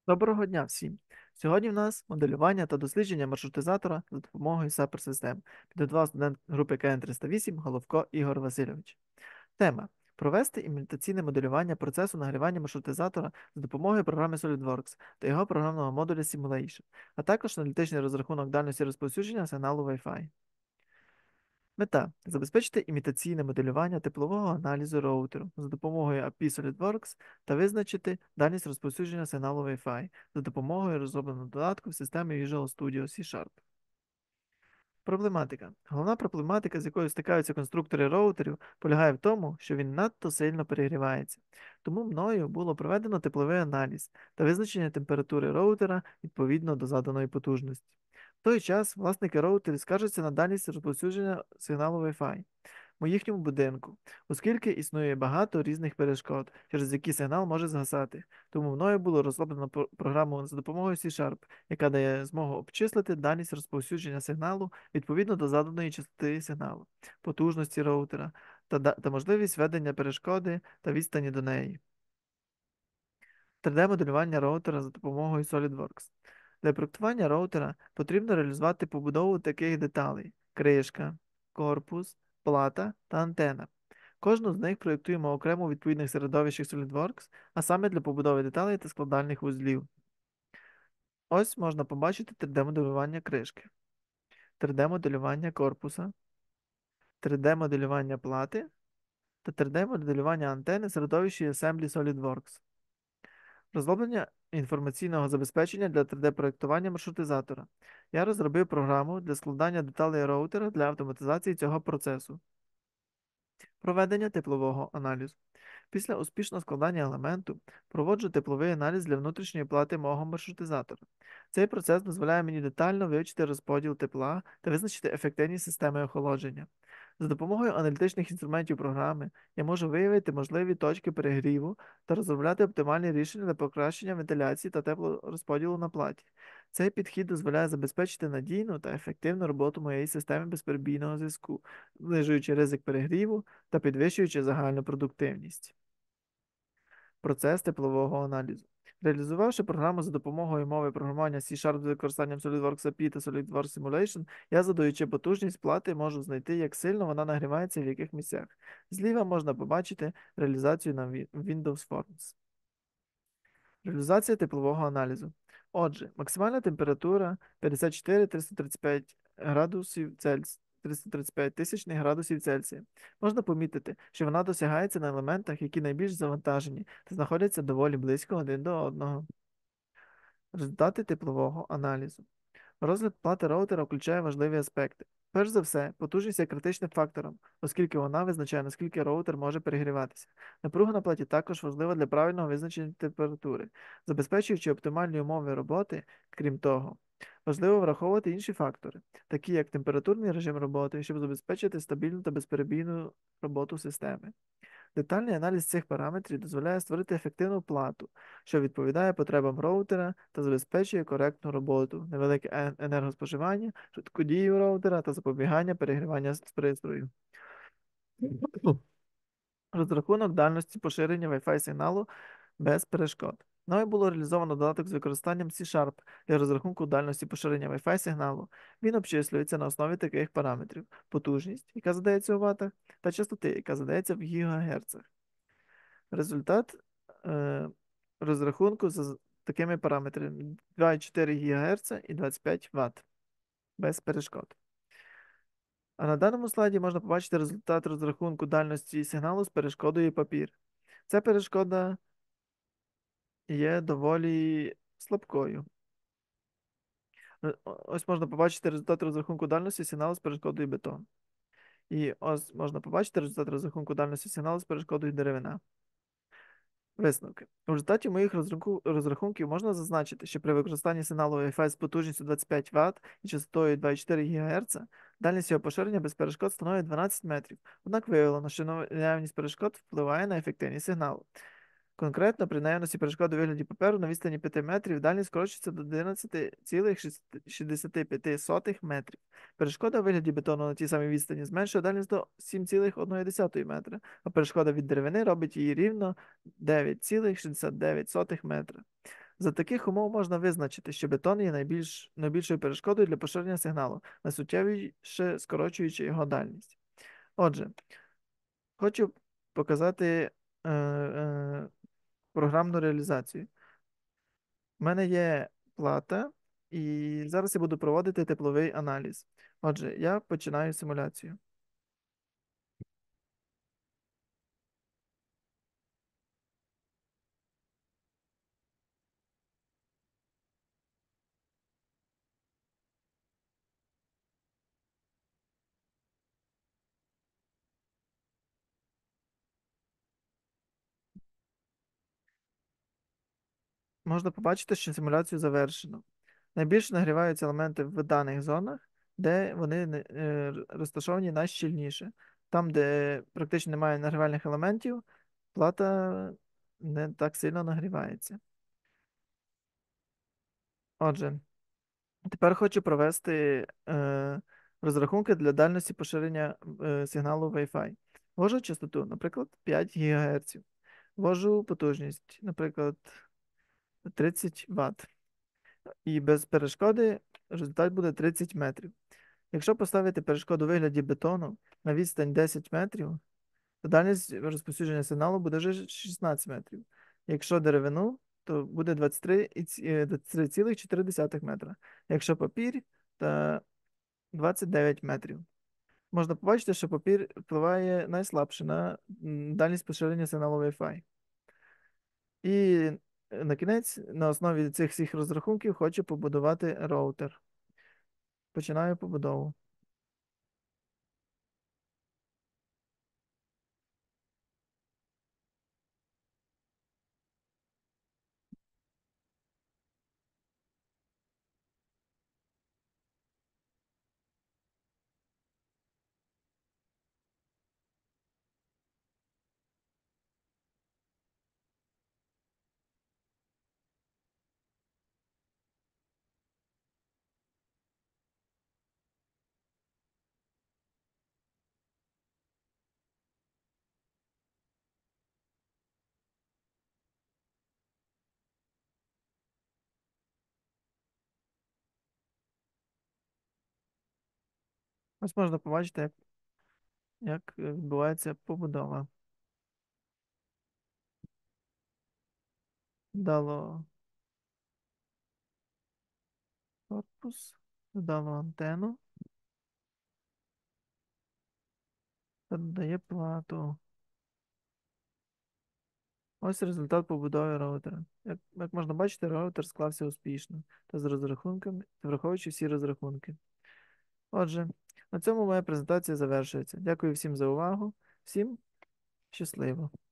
Доброго дня всім! Сьогодні в нас моделювання та дослідження маршрутизатора за допомогою SAPR-систем. Підготував студент групи КН308 Головко Ігор Васильович. Тема: провести імітаційне моделювання процесу нагрівання маршрутизатора за допомогою програми SolidWorks та його програмного модуля Simulation, а також аналітичний розрахунок дальності розповсюдження сигналу Wi-Fi. Мета: забезпечити імітаційне моделювання теплового аналізу роутеру за допомогою API SolidWorks та визначити дальність розповсюдження сигналу Wi-Fi за допомогою розробленого додатку в системі Visual Studio C#. Проблематика. Головна проблематика, з якою стикаються конструктори роутерів, полягає в тому, що він надто сильно перегрівається. Тому мною було проведено тепловий аналіз та визначення температури роутера відповідно до заданої потужності. В той час власники роутерів скаржаться на дальність розповсюдження сигналу Wi-Fi у їхньому будинку, оскільки існує багато різних перешкод, через які сигнал може згасати. Тому мною було розроблено програму за допомогою C#, яка дає змогу обчислити дальність розповсюдження сигналу відповідно до заданої частоти сигналу, потужності роутера та можливість введення перешкоди та відстані до неї. 3D-моделювання роутера за допомогою SolidWorks. Для проектування роутера потрібно реалізувати побудову таких деталей: кришка, корпус, плата та антена. Кожну з них проєктуємо окремо у відповідних середовищах SolidWorks, а саме для побудови деталей та складальних вузлів. Ось можна побачити 3D-моделювання кришки, 3D-моделювання корпуса, 3D-моделювання плати та 3D-моделювання антени в середовищі Assembly SolidWorks. Розроблення інформаційного забезпечення для 3D-проєктування маршрутизатора. Я розробив програму для складання деталей роутера для автоматизації цього процесу. Проведення теплового аналізу. Після успішного складання елементу проводжу тепловий аналіз для внутрішньої плати мого маршрутизатора. Цей процес дозволяє мені детально вивчити розподіл тепла та визначити ефективні системи охолодження. За допомогою аналітичних інструментів програми я можу виявити можливі точки перегріву та розробляти оптимальні рішення для покращення вентиляції та теплорозподілу на платі. Цей підхід дозволяє забезпечити надійну та ефективну роботу моєї системи безперебійного зв'язку, знижуючи ризик перегріву та підвищуючи загальну продуктивність. Процес теплового аналізу. Реалізувавши програму за допомогою мови програмування C# з використанням SolidWorks API та SolidWorks Simulation, я, задаючи потужність плати, можу знайти, як сильно вона нагрівається в яких місцях. Зліва можна побачити реалізацію на Windows Forms. Реалізація теплового аналізу. Отже, максимальна температура 54-335 градусів Цельсія. 335 тисячних градусів Цельсія. Можна помітити, що вона досягається на елементах, які найбільш завантажені та знаходяться доволі близько один до одного. Результати теплового аналізу. Розгляд плати роутера включає важливі аспекти. Перш за все, потужність є критичним фактором, оскільки вона визначає, наскільки роутер може перегріватися. Напруга на платі також важлива для правильного визначення температури, забезпечуючи оптимальні умови роботи. Крім того, важливо враховувати інші фактори, такі як температурний режим роботи, щоб забезпечити стабільну та безперебійну роботу системи. Детальний аналіз цих параметрів дозволяє створити ефективну плату, що відповідає потребам роутера та забезпечує коректну роботу, невелике енергоспоживання, швидку дію роутера та запобігання перегрівання з пристрою. Розрахунок дальності поширення Wi-Fi сигналу без перешкод. Мною було реалізовано додаток з використанням C# для розрахунку дальності поширення Wi-Fi сигналу. Він обчислюється на основі таких параметрів: потужність, яка задається у ватах, та частоти, яка задається в ГГц. Результат розрахунку за такими параметрами: 2,4 ГГц і 25 Вт без перешкод. А на даному слайді можна побачити результат розрахунку дальності сигналу з перешкодою папір. Ця перешкода є доволі слабкою. Ось можна побачити результат розрахунку дальності сигналу з перешкодою бетон. І ось можна побачити результат розрахунку дальності сигналу з перешкодою деревина. Висновки. У результаті моїх розрахунків можна зазначити, що при використанні сигналу Wi-Fi з потужністю 25 Вт і частотою 2,4 ГГц дальність його поширення без перешкод становить 12 метрів. Однак виявлено, що наявність перешкод впливає на ефективність сигналу. Конкретно, при наявності перешкоди у вигляді паперу на відстані 5 метрів дальність скорочується до 11,65 метрів. Перешкода у вигляді бетону на тій самій відстані зменшує дальність до 7,1 метра, а перешкода від деревини робить її рівно 9,69 метра. За таких умов можна визначити, що бетон є найбільшою перешкодою для поширення сигналу, найсуттєвіше скорочуючи його дальність. Отже, хочу показати програмну реалізацію. У мене є плата, і зараз я буду проводити тепловий аналіз. Отже, я починаю симуляцію. Можна побачити, що симуляцію завершено. Найбільше нагріваються елементи в даних зонах, де вони розташовані найщільніше. Там, де практично немає нагрівальних елементів, плата не так сильно нагрівається. Отже, тепер хочу провести розрахунки для дальності поширення сигналу Wi-Fi. Ввожу частоту, наприклад, 5 ГГц. Ввожу потужність, наприклад, 30 Вт. І без перешкоди результат буде 30 метрів. Якщо поставити перешкоду у вигляді бетону на відстань 10 метрів, то дальність розповсюдження сигналу буде вже 16 метрів. Якщо деревину, то буде 23,4 метра. Якщо папір, то 29 метрів. Можна побачити, що папір впливає найслабше на дальність поширення сигналу Wi-Fi. І на кінець, на основі цих всіх розрахунків, хочу побудувати роутер. Починаю побудову. Ось можна побачити, як відбувається побудова. Дало корпус, додало антенну, та додає плату. Ось результат побудови роутера. Як можна бачити, роутер склався успішно та з розрахунками, та враховуючи всі розрахунки. Отже, на цьому моя презентація завершується. Дякую всім за увагу. Всім щасливо!